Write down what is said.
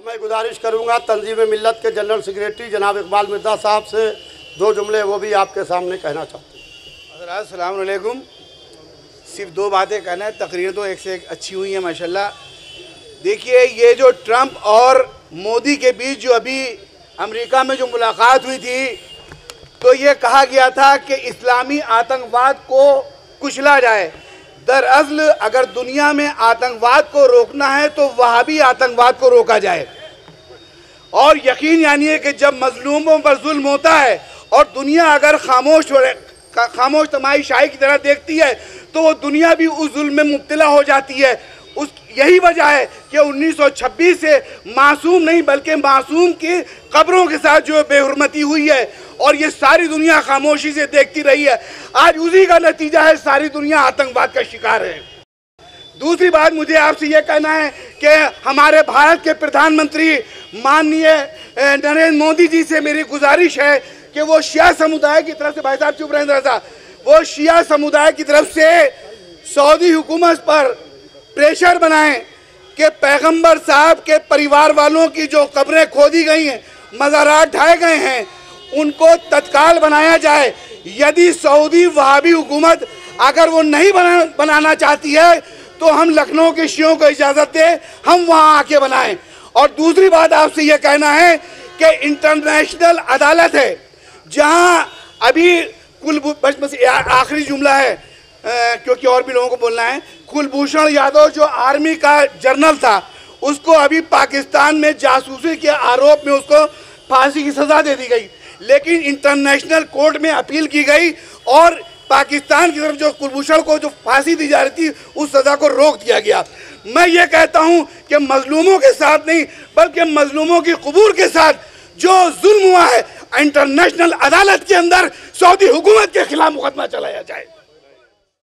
अब मैं गुजारिश करूंगा तंजीम मिल्लत के जनरल सेक्रेटरी जनाब इकबाल मिर्ज़ा साहब से दो जुमले वो भी आपके सामने कहना चाहते हैं। हज़रात अस्सलाम वालेकुम। सिर्फ दो बातें कहना है, तकरीर तो एक से एक अच्छी हुई है माशाल्लाह। देखिए, ये जो ट्रंप और मोदी के बीच जो अभी अमेरिका में जो मुलाकात हुई थी, तो ये कहा गया था कि इस्लामी आतंकवाद को कुचला जाए। दरअसल अगर दुनिया में आतंकवाद को रोकना है तो वहाबी आतंकवाद को रोका जाए। और यकीन जानिए कि जब मजलूमों पर जुल्म होता है और दुनिया अगर खामोश तमाशाई की तरह देखती है तो वो दुनिया भी उस जुल्म में मुब्तला हो जाती है। यही वजह है कि 1926 से मासूम नहीं बल्कि मासूम की कब्रों के साथ जो बेहुरमती हुई है और ये सारी दुनिया खामोशी से देखती रही है। आज उसी का नतीजा है, सारी दुनिया आतंकवाद का शिकार है। दूसरी बात मुझे आपसे ये कहना है कि हमारे भारत के प्रधानमंत्री माननीय नरेंद्र मोदी जी से मेरी गुजारिश है कि वो शिया समुदाय की तरफ से, भाई साहब चुप रहें जरा सा, वो शिया समुदाय की तरफ से सऊदी हुकूमत पर प्रेशर बनाएं कि पैगंबर साहब के परिवार वालों की जो कब्रें खोदी गई हैं, मज़ारात ढाए गए हैं, उनको तत्काल बनाया जाए। यदि सऊदी वहाबी हुकूमत अगर वो नहीं बनाना चाहती है तो हम लखनऊ के शियों को इजाज़त दें, हम वहाँ आके बनाएं। और दूसरी बात आपसे ये कहना है कि इंटरनेशनल अदालत है जहाँ अभी बस आखिरी जुमला है क्योंकि और भी लोगों को बोलना है। कुलभूषण यादव जो आर्मी का जनरल था, उसको अभी पाकिस्तान में जासूसी के आरोप में उसको फांसी की सज़ा दे दी गई, लेकिन इंटरनेशनल कोर्ट में अपील की गई और पाकिस्तान की तरफ जो कुलभूषण को जो फांसी दी जा रही थी उस सज़ा को रोक दिया गया। मैं ये कहता हूँ कि मजलूमों के साथ नहीं बल्कि मजलूमों की कबूर के साथ जो जुल्म हुआ है, इंटरनेशनल अदालत के अंदर सऊदी हुकूमत के खिलाफ मुकदमा चलाया जाए।